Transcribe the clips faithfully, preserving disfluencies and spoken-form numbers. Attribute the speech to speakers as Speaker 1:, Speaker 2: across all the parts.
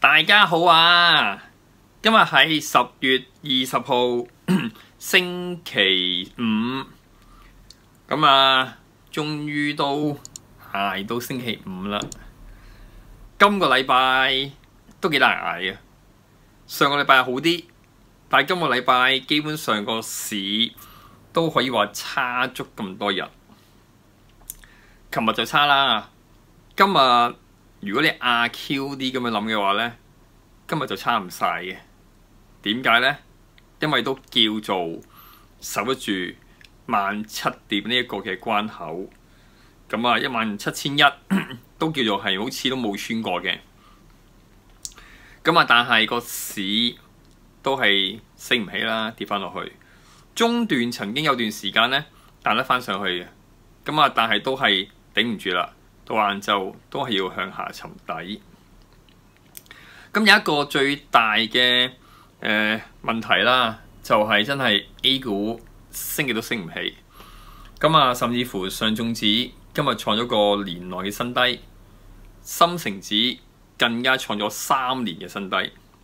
Speaker 1: 大家好啊！今日係十月二十號，星期五。咁啊，終於都捱到星期五啦。今個禮拜都幾難捱嘅。上個禮拜好啲，但係今個禮拜基本上個市都可以話差足咁多日。琴日就差啦，今日。如果你阿 Q 啲咁樣諗嘅話咧，今日就差唔晒嘅。點解咧？因為都叫做守得住萬七點呢一個嘅關口。咁啊，一萬七千一都叫做係好似都冇穿過嘅。咁啊，但係個市都係升唔起啦，跌翻落去。中段曾經有段時間咧彈得翻上去嘅。咁啊，但係都係頂唔住啦。到晏晝都係要向下沉底。咁有一個最大嘅誒、呃、問題啦，就係、是、真係 A 股升極都升唔起。咁啊，甚至乎上證指今日創咗個年內嘅新低，深成指更加創咗三年嘅新低。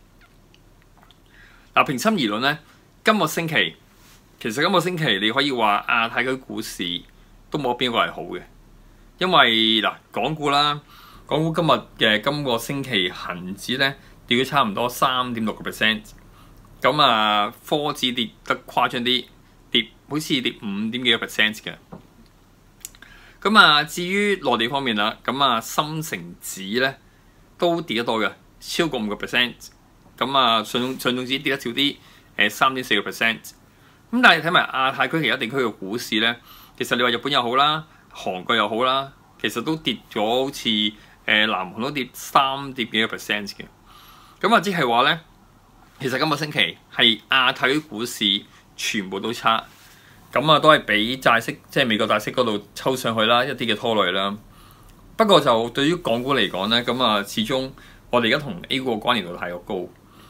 Speaker 1: 嗱，平心而論咧，今個星期其實今個星期你可以話亞太區股市都冇邊個係好嘅。因為嗱，港股啦，港股今日嘅今個星期恒指咧跌咗差唔多三點六個 percent， 咁啊科指跌得誇張啲，跌好似跌五點幾個 percent 嘅。咁啊，至於內地方面啦，咁啊深成指咧都跌得多嘅，超過五個 percent。咁啊上上證指跌得少啲，誒三點四個 percent。咁但係睇埋亞太區其他地區嘅股市咧，其實你話日本又好啦。韓國又好啦，其實都跌咗，好似誒南韓都跌三點幾個 percent 嘅。咁啊，即係話咧，其實今個星期係亞太股市全部都差，咁啊都係俾債息，即係美國債息嗰度抽上去啦，一啲嘅拖累啦。不過就對於港股嚟講咧，咁啊始終我哋而家同 A 股嘅關聯度太過高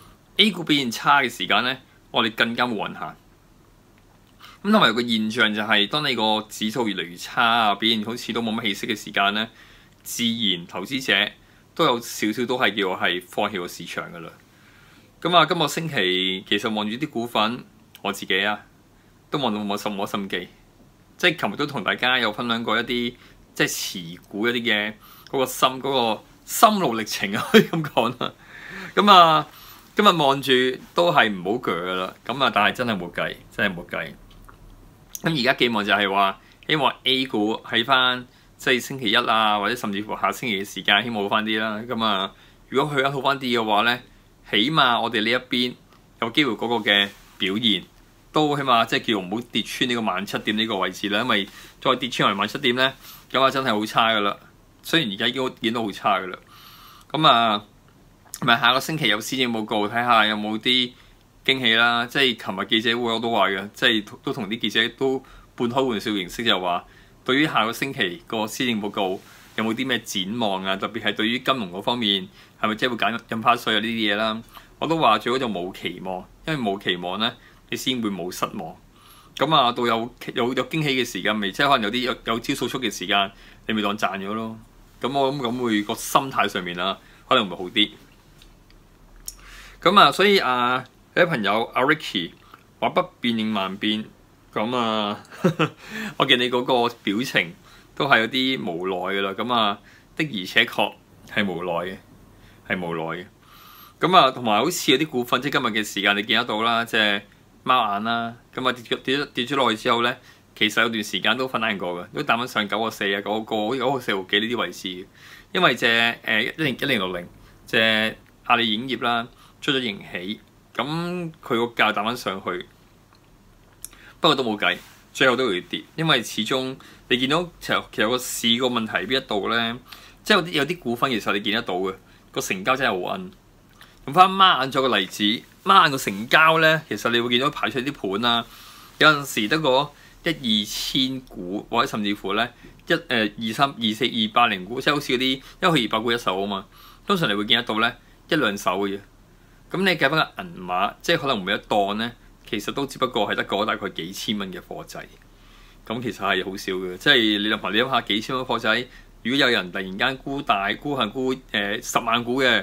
Speaker 1: ，A 股表現差嘅時間咧，我哋更加冇運行。咁同埋有個現象就係、是，當你個指數越嚟越差啊，表現好似都冇乜氣息嘅時間咧，自然投資者都有少少都係叫係放棄個市場噶啦。咁啊，今個星期其實望住啲股份，我自己啊都望到冇乜冇乜心機。即係琴日都同大家有分享過一啲即係持股一啲嘅嗰個心嗰、嗰個心路歷程啊，可以咁講啦。咁啊，今日望住都係唔好鋸噶啦。咁啊，但係真係冇計，真係冇計。咁而家寄望就係話，希望 A 股喺翻即係星期一啊，或者甚至乎下星期嘅時間，希望好翻啲啦。咁啊，如果佢一好翻啲嘅話咧，起碼我哋呢一邊有機會嗰個嘅表現都起碼即係叫唔好跌穿呢個萬七點呢個位置啦。因為再跌穿埋萬七點咧，咁啊真係好差噶啦。雖然而家已經見到好差噶啦。咁啊，咪下個星期有施政報告，睇下有冇啲驚喜啦，即係琴日記者會我都話嘅，即係都同啲記者都半開玩笑形式就話，對於下個星期個施政報告有冇啲咩展望啊？特別係對於金融嗰方面，係咪即係會減印花稅啊呢啲嘢啦？我都話最好就冇期望，因為冇期望咧，你先會冇失望。咁啊，到有有有驚喜嘅時間，咪即係可能有啲有有招數出嘅時間，你咪當賺咗咯。咁我諗咁會個心態上面啊，可能會好啲。咁啊，所以啊〜有啲朋友阿 Ricky 話不變應萬變，咁啊，我見你嗰個表情都係有啲無奈㗎啦。咁啊，的而且確係無奈嘅，係無奈嘅。咁啊，同埋好似有啲股份，即係今日嘅時間你見得到啦，即係貓眼啦。咁啊，跌咗跌咗跌咗落去之後咧，其實有段時間都反彈過嘅，都彈翻上九個四啊，九個九個四毫幾呢啲位置嘅。因為隻誒一零一零六零隻阿里影業啦，出咗盈喜。咁佢個價彈翻上去，不過都冇計，最後都會跌，因為始終你見到其實其實個市個問題喺邊一度咧，即係有啲有啲股份其實你見得到嘅個成交真係好奀。用翻孖眼咗個例子，孖眼個成交咧，其實你會見到排出啲盤啦，有陣時得個一二千股，或者甚至乎咧一誒二三二四二八零股，即係好似嗰啲，因為佢二百股一手啊嘛，通常你會見得到咧一兩手嘅啫。咁你計翻個銀碼，即係可能每一檔咧，其實都只不過係得個大概幾千蚊嘅貨仔。咁其實係好少嘅，即係你諗下，你諗下幾千蚊貨仔，如果有人突然間沽大沽係沽誒十萬股嘅，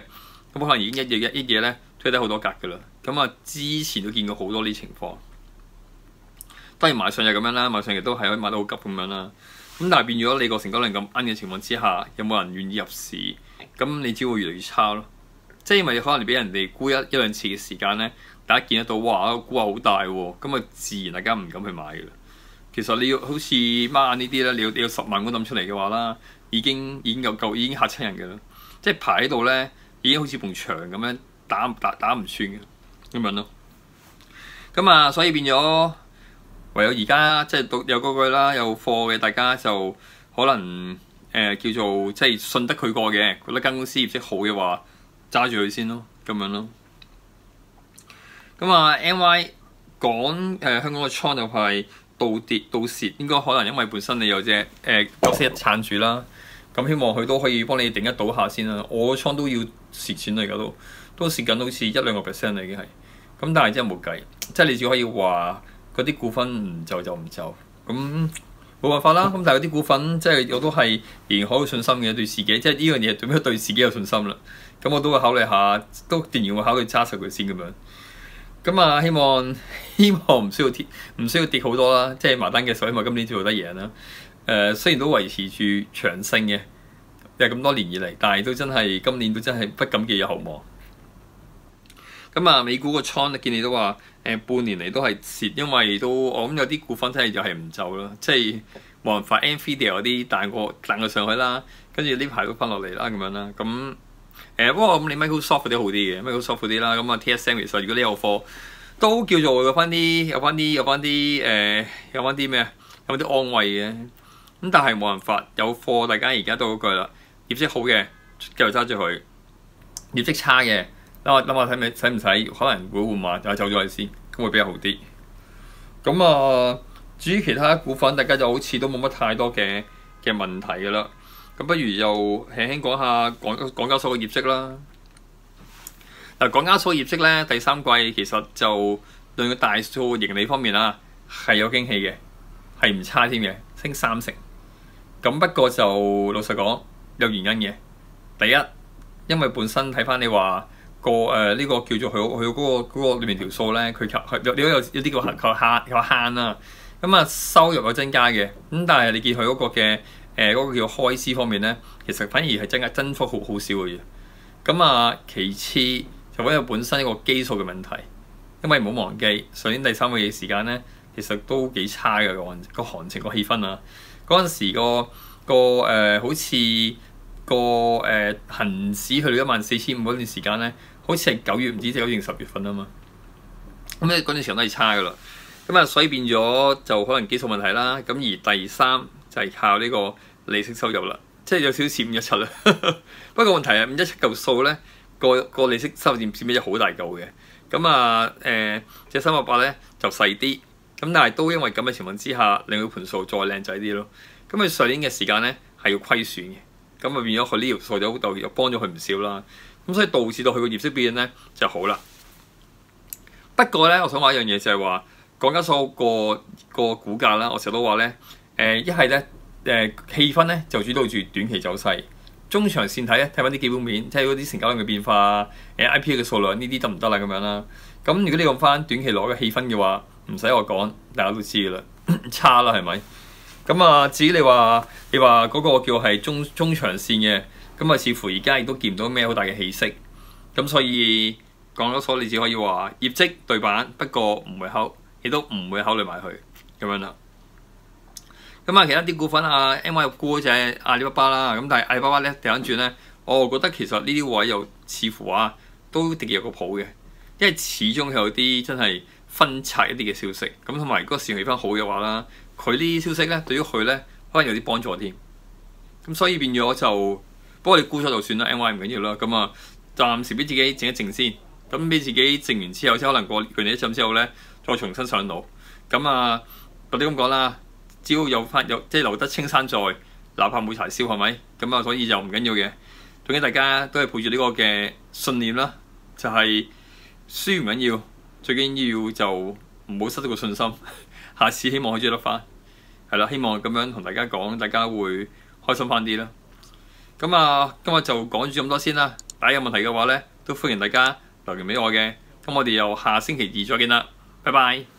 Speaker 1: 咁可能已經一夜一一夜咧推低好多格㗎啦。咁啊，之前都見過好多呢情況。當然買上日咁樣啦，買上日都係可以買得好急咁樣啦。咁但係變咗你個成交量咁奀嘅情況之下，有冇人願意入市？咁你只會越嚟越差咯。即係因為可能你俾人哋沽一一兩次嘅時間咧，大家見得到哇，個沽壓好大喎，咁啊自然大家唔敢去買㗎啦。其實你要好似孖眼呢啲咧，你要你要十萬股抌出嚟嘅話啦，已經已經夠夠已經嚇親人㗎啦。即係排喺度咧，已經好似埲牆咁樣打打打唔穿嘅咁樣咯。咁啊，所以變咗。唯有而家即係到有嗰句啦，有貨嘅大家就可能誒、呃、叫做即係信得佢過嘅，覺得間公司業績好嘅話，揸住佢先咯，咁樣咯。咁啊 ，N Y 講誒、呃、香港嘅倉就係倒跌倒蝕，應該可能因為本身你有隻誒九四一撐住啦，咁希望佢都可以幫你頂一倒下先啦。我個倉都要蝕錢啦，而家都都蝕緊，好似一兩個 percent 啦已經係。咁但係真係冇計，即係你只可以話。嗰啲股份唔就就唔就，咁冇辦法啦。咁但係嗰啲股份即係我都係仍然好有信心嘅對自己，即係呢樣嘢對咩對自己有信心啦。咁我都會考慮下，都自然會考慮揸實佢先咁樣。咁啊，希望希望唔需要跌，唔需要跌好多啦。即係埋單嘅時候，希望今年做得贏啦。誒、呃，雖然都維持住長升嘅，又咁多年以嚟，但係都真係今年都真係不敢寄予厚望。咁啊，美股個倉見你都話誒、呃、半年嚟都係蝕，因為都我諗有啲股份真係就係唔就啦，即係冇辦法。Nvidia 嗰啲彈過彈過上去啦，跟住呢排都翻落嚟啦咁樣啦。咁誒、呃、不過咁你 Microsoft 嗰啲好啲嘅 Microsoft 嗰啲啦，咁啊 T S M 其實如果你有貨都叫做有翻啲有翻啲有翻啲誒有翻啲咩啊，有啲安慰嘅。咁但係冇辦法，有貨大家而家都嗰句啦，業績好嘅繼續揸住佢，業績差嘅。諗下諗下睇咪使唔使可能會換馬，就走咗去先，咁會比較好啲。咁啊，至於其他股份，大家就好似都冇乜太多嘅嘅問題㗎啦。咁不如又輕輕講下港港交所嘅業績啦。嗱，港交所業績咧，第三季其實就對個大數盈利方面啊，係有驚喜嘅，係唔差添嘅，升三成。咁不過就老實講有原因嘅。第一，因為本身睇翻你話。個誒呢、呃這個叫做佢佢嗰個嗰個裏面條數咧，佢求有你都有有啲叫求慳求慳啦。咁啊收入有增加嘅，咁但係你見佢嗰個嘅誒嗰個叫開支方面咧，其實反而係增加增幅好好少嘅啫。咁啊其次就因為本身一個基數嘅問題，因為唔好忘記上年第三個月時間咧，其實都幾差嘅個行個行情個氣氛啊。嗰陣時個個誒、呃、好似個誒恆指去到一萬四千五嗰段時間咧。好似係九月唔知九月定十月份啊嘛，咁咧嗰段時間都係差噶啦，咁啊所以變咗就可能基數問題啦。咁而第三就係靠呢個利息收入啦，即係有少少似五一七啦。不過問題係五一七嚿數咧，個個利息收入佔佔比就好大嚿嘅。咁啊誒隻三百八咧就細啲，咁但係都因為咁嘅情況之下，令佢盤數再靚仔啲咯。咁佢上年嘅時間咧係要虧損嘅，咁啊變咗佢呢條數就又幫咗佢唔少啦。咁所以導致到佢個業績表現咧就好啦。不過咧，我想話一樣嘢就係話，港交所個個股價啦，我成日都話咧，誒一係咧誒氣氛咧就主導住短期走勢，中長線睇咧睇翻啲基本面，即係嗰啲成交量嘅變化，誒 I P O 嘅數量呢啲得唔得啦咁樣啦。咁如果你用翻短期攞嘅氣氛嘅話，唔使我講，大家都知㗎啦，差啦係咪？咁啊，至於你話你話嗰個叫係中中長線嘅。咁啊，似乎而家亦都見唔到咩好大嘅氣息，咁所以港交所你只可以話業績對版，不過唔會考，亦都唔會考慮埋佢咁樣啦。咁啊，其他啲股份啊 ，M Y 沽嗰隻阿里巴巴啦，咁但係阿里巴巴咧掉翻轉咧，我覺得其實呢啲位又似乎啊都的確有個譜嘅，因為始終有啲真係分拆一啲嘅消息，咁同埋如果市場氣氛好嘅話啦，佢呢啲消息咧對於佢咧可能有啲幫助添，咁所以變咗就。不過你沽咗就算啦 ，M Y 唔緊要啦。咁啊，暫時俾自己靜一靜先。咁俾自己靜完之後，即可能過完你一陣之後咧，再重新上路。咁啊，或者咁講啦，只要有翻有即係留得青山在，哪怕冇柴燒係咪？咁啊，所以就唔緊要嘅。總之大家都係抱住呢個嘅信念啦，就係、是、輸唔緊要，最緊要就唔好失咗個信心。下次希望可以追得翻，係啦。希望咁樣同大家講，大家會開心翻啲啦。咁啊，今日就講住咁多先啦。大家有問題嘅話咧， 都歡迎大家留言俾我嘅。咁我哋又下星期二再見啦，拜拜。